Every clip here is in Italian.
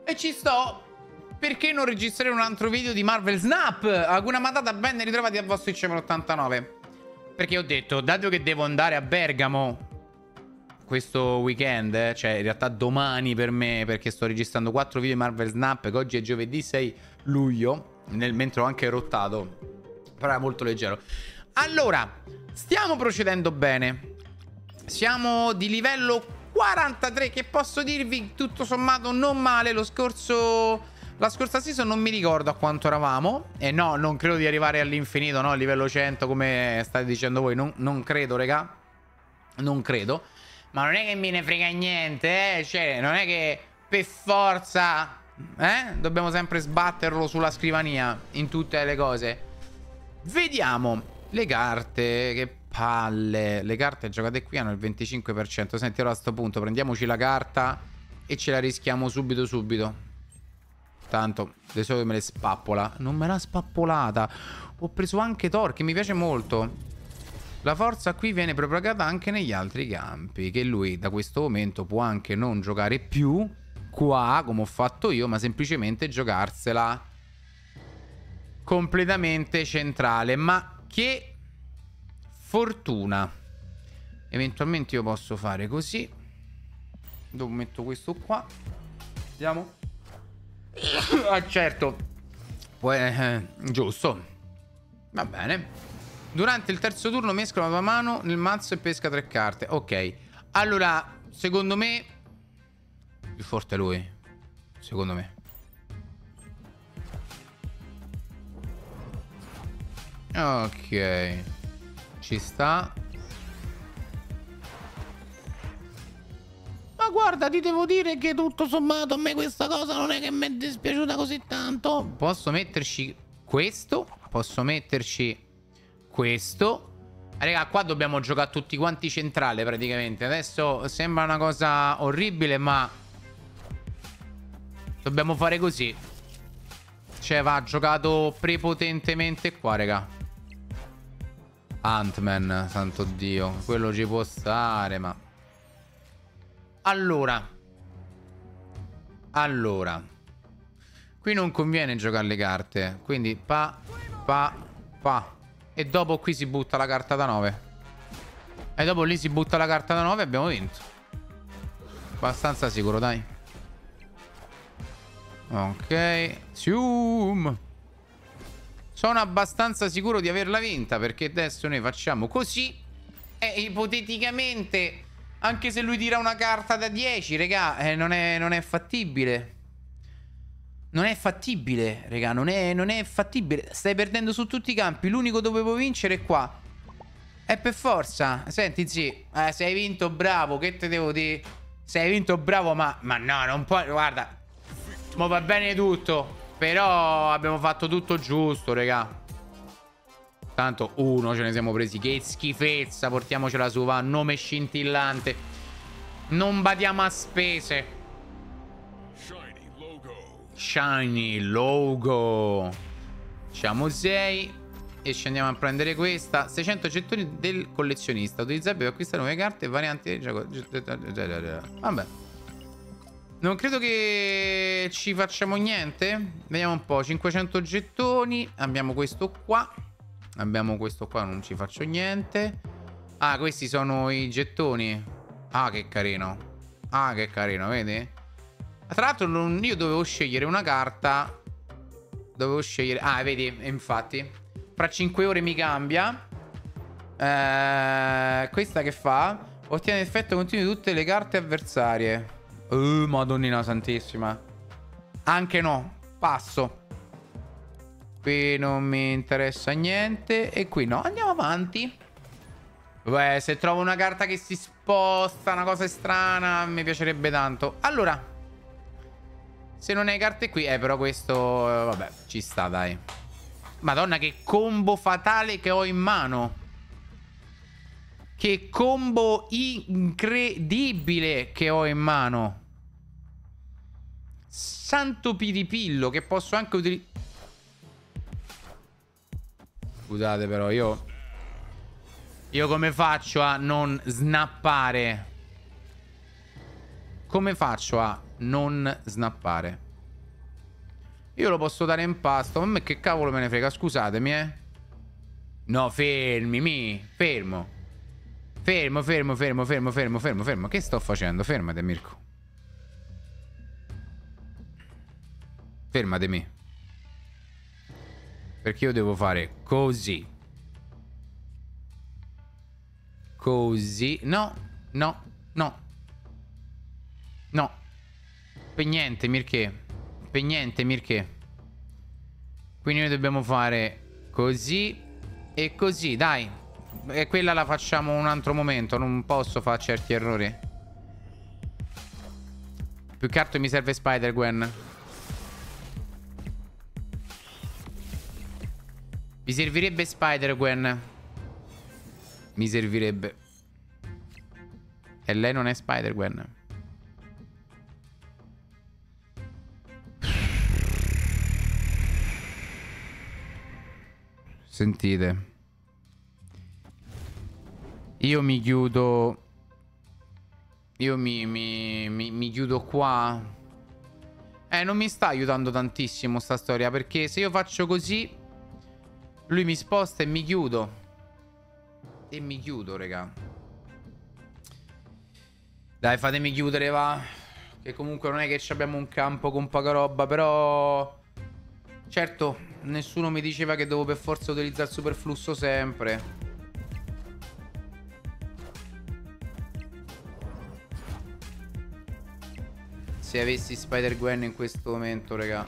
E ci sto. Perché non registrare un altro video di Marvel Snap? Hakuna Matata, ben ritrovati a vostro IC89. Perché ho detto, dato che devo andare a Bergamo questo weekend, cioè in realtà domani per me, perché sto registrando 4 video di Marvel Snap, che oggi è giovedì 6 luglio, mentre ho anche rottato, però era molto leggero. Allora, stiamo procedendo bene. Siamo di livello 43, che posso dirvi tutto sommato non male. La scorsa season non mi ricordo a quanto eravamo. E no, non credo di arrivare all'infinito, no? A livello 100 come state dicendo voi. Non credo, raga. Non credo. Ma non è che me ne frega niente, Cioè, non è che per forza, dobbiamo sempre sbatterlo sulla scrivania in tutte le cose. Vediamo le carte, che palle. Le carte giocate qui hanno il 25%. Senti, allora a sto punto prendiamoci la carta e ce la rischiamo subito. Tanto, di solito me le spappola. Non me l'ha spappolata. Ho preso anche Thor, che mi piace molto. La forza qui viene propagata anche negli altri campi, che lui da questo momento può anche non giocare più qua, come ho fatto io, ma semplicemente giocarsela completamente centrale. Ma che fortuna. Eventualmente io posso fare così. Dopo metto questo qua. Vediamo. Ah, certo. Giusto. Va bene. Durante il terzo turno mescola la tua mano nel mazzo e pesca 3 carte. Ok. Allora, secondo me più forte è lui. Secondo me. Ok. Ci sta. Ma guarda, ti devo dire che tutto sommato a me questa cosa non è che mi è dispiaciuta così tanto. Posso metterci questo. Posso metterci questo. Raga, qua dobbiamo giocare tutti quanti centrale praticamente. Adesso sembra una cosa orribile, ma dobbiamo fare così. Cioè va giocato prepotentemente qua, raga. Ant-Man, santo Dio. Quello ci può stare, ma Allora, qui non conviene giocare le carte. Quindi pa. E dopo qui si butta la carta da 9. E dopo lì si butta la carta da 9 e abbiamo vinto. Abbastanza sicuro, dai. Ok. Zoom. Sono abbastanza sicuro di averla vinta, perché adesso noi facciamo così. E ipoteticamente, anche se lui tira una carta da 10, regà, non è fattibile. Non è fattibile, raga, non è fattibile. Stai perdendo su tutti i campi. L'unico dove puoi vincere è qua. È per forza. Senti, zi, sei vinto, bravo. Che te devo dire? Sei vinto, bravo, ma no, non puoi. Guarda, mo va bene tutto, però abbiamo fatto tutto giusto, raga. Tanto uno ce ne siamo presi. Che schifezza. Portiamocela su, va. Nome scintillante. Non badiamo a spese. Shiny logo. Facciamo 6 e scendiamo a prendere questa. 600 gettoni del collezionista, utilizzabile per acquistare nuove carte e varianti di gioco. Vabbè, non credo che ci facciamo niente. Vediamo un po'. 500 gettoni. Abbiamo questo qua. Non ci faccio niente. Ah, questi sono i gettoni. Ah, che carino. Ah, che carino, vedi? Tra l'altro io dovevo scegliere una carta. Dovevo scegliere. Ah, vedi, infatti fra 5 ore mi cambia. Questa che fa? Ottiene effetto continuo di tutte le carte avversarie. Madonnina santissima. Anche no. Passo. Qui non mi interessa niente. E qui no. Andiamo avanti. Beh, se trovo una carta che si sposta, una cosa strana, mi piacerebbe tanto. Allora, se non hai carte qui, però questo, vabbè, ci sta, dai. Madonna, che combo fatale che ho in mano. Che combo incredibile che ho in mano. Santo piripillo, che posso anche utilizzare. Scusate, però, io come faccio a non snappare? Come faccio a non snappare? Io lo posso dare in pasto. Ma a me che cavolo me ne frega, scusatemi, eh. No, fermo. Fermo. Che sto facendo? Fermate, Mirko. Fermatemi. Perché io devo fare così. Così. No. Per niente, Mirché. Quindi noi dobbiamo fare così e così, dai. E quella la facciamo un altro momento. Non posso fare certi errori. Più che altro mi serve Spider-Gwen. Mi servirebbe Spider-Gwen. Mi servirebbe. E lei non è Spider-Gwen. Sentite. Io mi chiudo. Io mi chiudo qua. Non mi sta aiutando tantissimo sta storia. Perché se io faccio così, lui mi sposta e mi chiudo. E mi chiudo, raga. Dai, fatemi chiudere, va. Che comunque non è che abbiamo un campo con poca roba. Però certo, nessuno mi diceva che devo per forza utilizzare il superflusso sempre. Se avessi Spider-Gwen in questo momento, raga.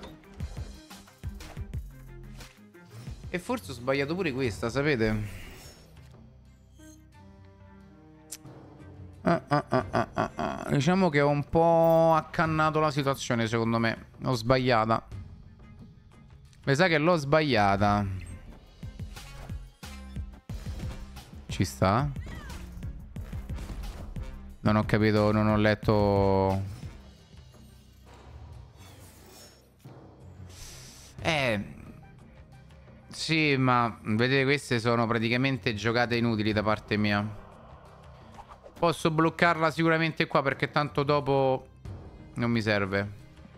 E forse ho sbagliato pure questa, sapete? Diciamo che ho un po' accannato la situazione, secondo me. L'ho sbagliata. Mi sa che l'ho sbagliata. Ci sta? Non ho capito, non ho letto. Sì, ma vedete, queste sono praticamente giocate inutili da parte mia. Posso bloccarla sicuramente qua perché tanto dopo non mi serve.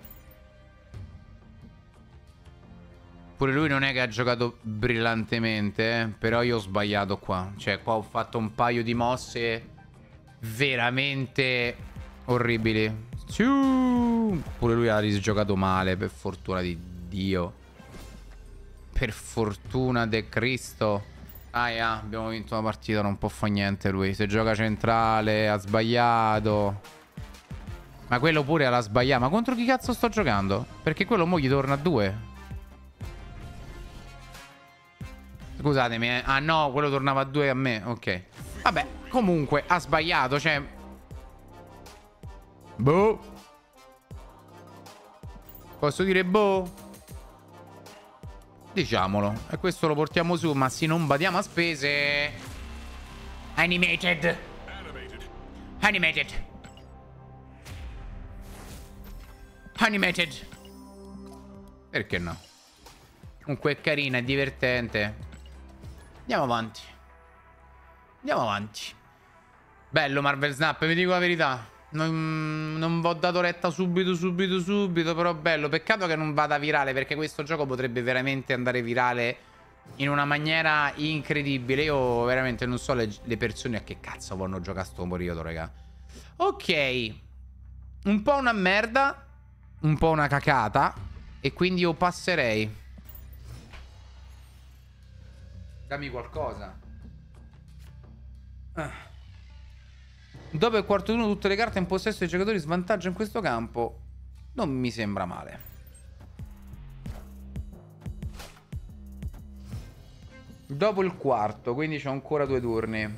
Pure lui non è che ha giocato brillantemente, però io ho sbagliato qua. Cioè, qua ho fatto un paio di mosse veramente orribili. Pure lui ha risgiocato male, per fortuna di Dio. Per fortuna de Cristo. Abbiamo vinto una partita, non può fare niente lui. Se gioca centrale, ha sbagliato. Ma quello pure l'ha sbagliato. Ma contro chi cazzo sto giocando? Perché quello mo gli torna a 2. Scusatemi, eh. Ah no, quello tornava a 2 a me. Ok. Vabbè, comunque ha sbagliato, cioè. Boh. Posso dire boh? Diciamolo. E questo lo portiamo su, ma sì, non badiamo a spese. Animated. Perché no? Comunque è carina, è divertente. Andiamo avanti. Bello Marvel Snap, vi dico la verità. Non vi ho dato retta subito. Però bello. Peccato che non vada virale, perché questo gioco potrebbe veramente andare virale in una maniera incredibile. Io veramente non so le persone a che cazzo vanno a giocare a sto periodo, raga. Ok. Un po' una merda. Un po' una cacata. E quindi io passerei. Dammi qualcosa. Dopo il quarto turno tutte le carte in possesso dei giocatori svantaggio in questo campo. Non mi sembra male. Dopo il quarto, quindi c'ho ancora 2 turni.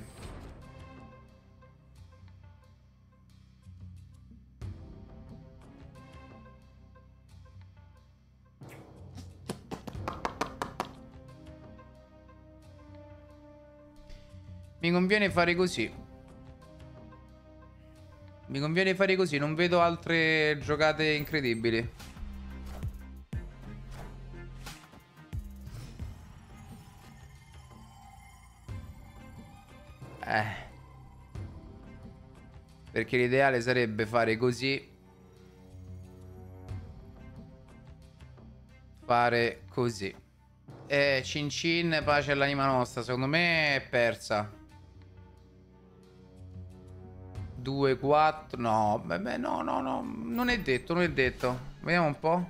Mi conviene fare così. Non vedo altre giocate incredibili. Perché l'ideale sarebbe fare così. fare così. Cin cin, pace all'anima nostra. Secondo me è persa. 2, 4. No, beh, no. Non è detto, non è detto. Vediamo un po'.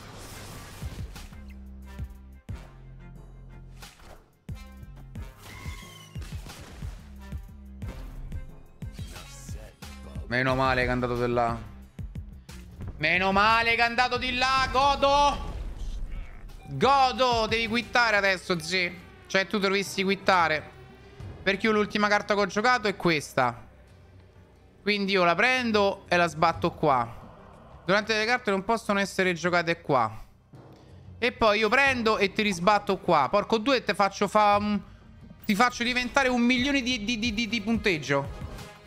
Meno male che è andato di là. Meno male che è andato di là, godo. Godo, devi quittare adesso, zi. Cioè tu dovresti quittare. Perché io l'ultima carta che ho giocato è questa. Quindi io la prendo e la sbatto qua. Durante le carte non possono essere giocate qua. E poi io prendo e ti risbatto qua. Porco due, te faccio ti faccio diventare 1 milione di punteggio.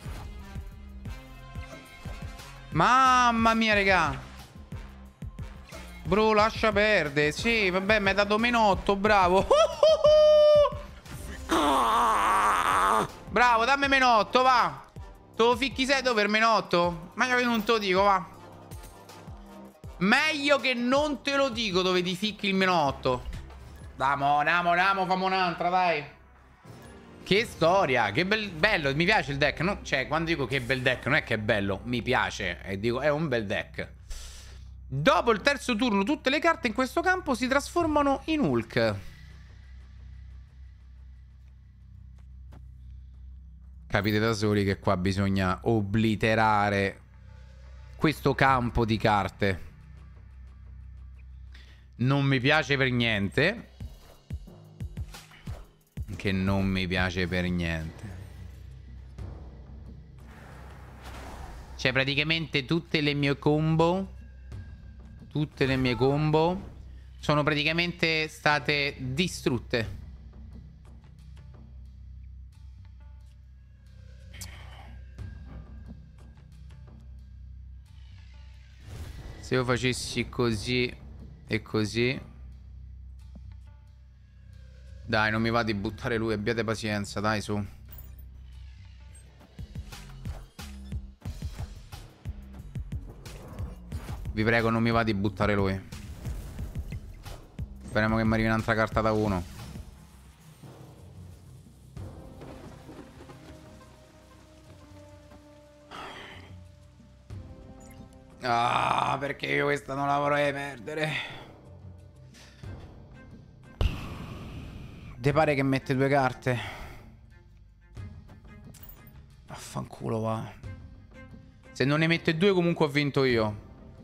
Mamma mia, regà. Bro, lascia perdere. Sì, vabbè, mi hai dato -8, bravo. Bravo, dammi -8, va. Te lo ficchi sedo per -8? Meglio che non te lo dico, va. Meglio che non te lo dico dove ti ficchi il -8. Damo, famo un'altra, dai. Che storia, che bello, mi piace il deck. No, cioè, quando dico che bel deck, non è che è bello, mi piace. E dico, è un bel deck. Dopo il terzo turno, tutte le carte in questo campo si trasformano in Hulk. Capite da soli che qua bisogna obliterare questo campo di carte. Non mi piace per niente. Che non mi piace per niente. Cioè praticamente tutte le mie combo sono praticamente state distrutte. Se io facessi così e così. Dai, non mi va di buttare lui, abbiate pazienza, dai, su. Vi prego, non mi va di buttare lui. Speriamo che mi arrivi un'altra carta da 1. Ah, perché io questa non la vorrei perdere. Te pare che mette 2 carte? Affanculo, va. Se non ne mette 2 comunque ho vinto io.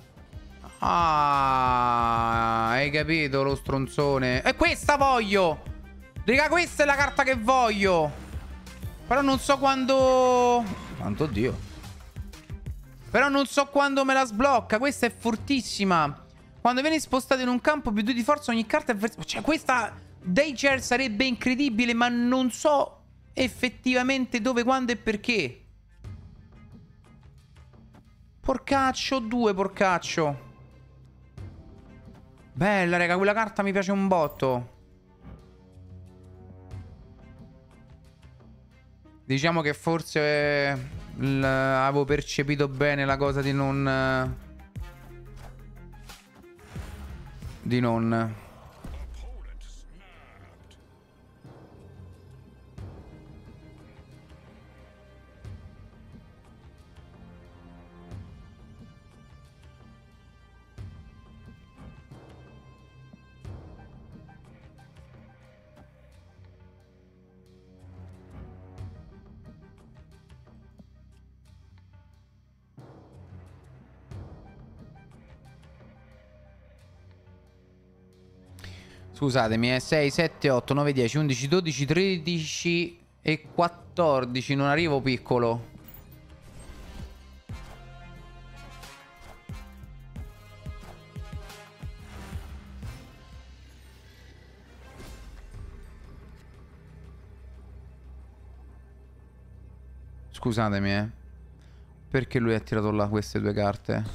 Ah, hai capito lo stronzone? E questa voglio! Raga, questa è la carta che voglio! Però non so quando... Santo Dio. Però non so quando me la sblocca. Questa è fortissima. Quando viene spostata in un campo più 2 di forza ogni carta è... Cioè questa Danger sarebbe incredibile, ma non so effettivamente dove, quando e perché. Porcaccio, 2, porcaccio. Bella, raga, quella carta mi piace un botto. Diciamo che forse avevo percepito bene la cosa di non... Scusatemi, è 6, 7, 8, 9, 10, 11, 12, 13 e 14. Non arrivo piccolo. Scusatemi, perché lui ha tirato là queste 2 carte?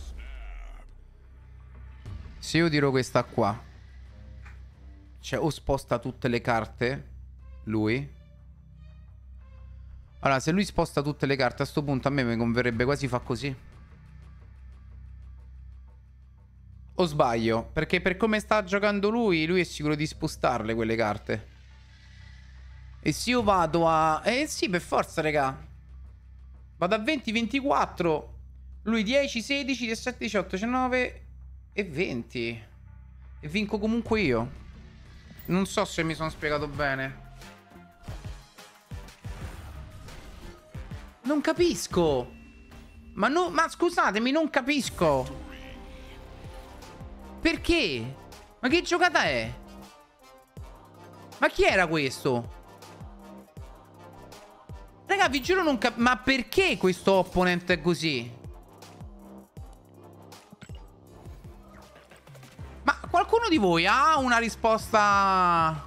Se io tiro questa qua, cioè o sposta tutte le carte lui. Allora, se lui sposta tutte le carte, a sto punto a me mi converrebbe quasi fa così. O sbaglio? Perché per come sta giocando lui è sicuro di spostarle quelle carte. E se io vado a... sì, per forza, raga. Vado a 20-24. Lui 10, 16, 17, 18, 19 e 20. E vinco comunque io. Non so se mi sono spiegato bene. Non capisco. Ma scusatemi, non capisco. Perché? Ma che giocata è? Ma chi era questo? Raga, vi giuro non capisco. Ma perché questo opponent è così? Ma qualcuno di voi ha una risposta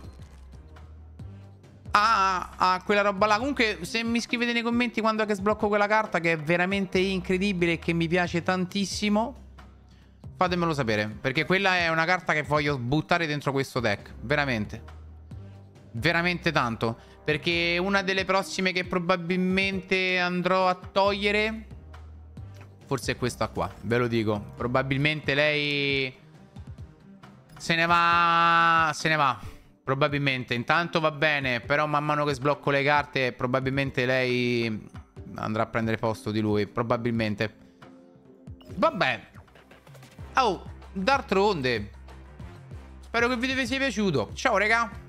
a quella roba là? Comunque, se mi scrivete nei commenti quando è che sblocco quella carta, che è veramente incredibile e che mi piace tantissimo, fatemelo sapere. Perché quella è una carta che voglio buttare dentro questo deck. Veramente. Veramente tanto. Perché una delle prossime che probabilmente andrò a togliere, forse è questa qua, ve lo dico. Probabilmente lei se ne va. Se ne va. Probabilmente. Intanto va bene, però man mano che sblocco le carte probabilmente lei andrà a prendere posto di lui. Probabilmente. Vabbè. Oh, d'altronde, spero che il video vi sia piaciuto. Ciao, raga.